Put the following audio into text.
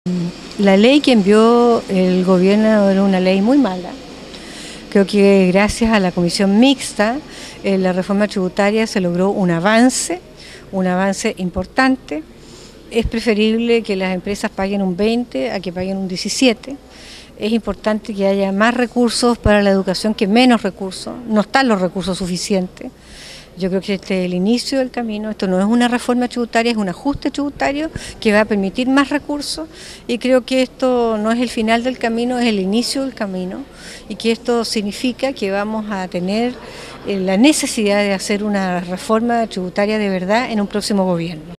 La ley que envió el gobierno era una ley muy mala. Creo que gracias a la comisión mixta, la reforma tributaria se logró un avance importante. Es preferible que las empresas paguen un 20 a que paguen un 17. Es importante que haya más recursos para la educación que menos recursos. No están los recursos suficientes. Yo creo que este es el inicio del camino. Esto no es una reforma tributaria, es un ajuste tributario que va a permitir más recursos, y creo que esto no es el final del camino, es el inicio del camino, y que esto significa que vamos a tener la necesidad de hacer una reforma tributaria de verdad en un próximo gobierno.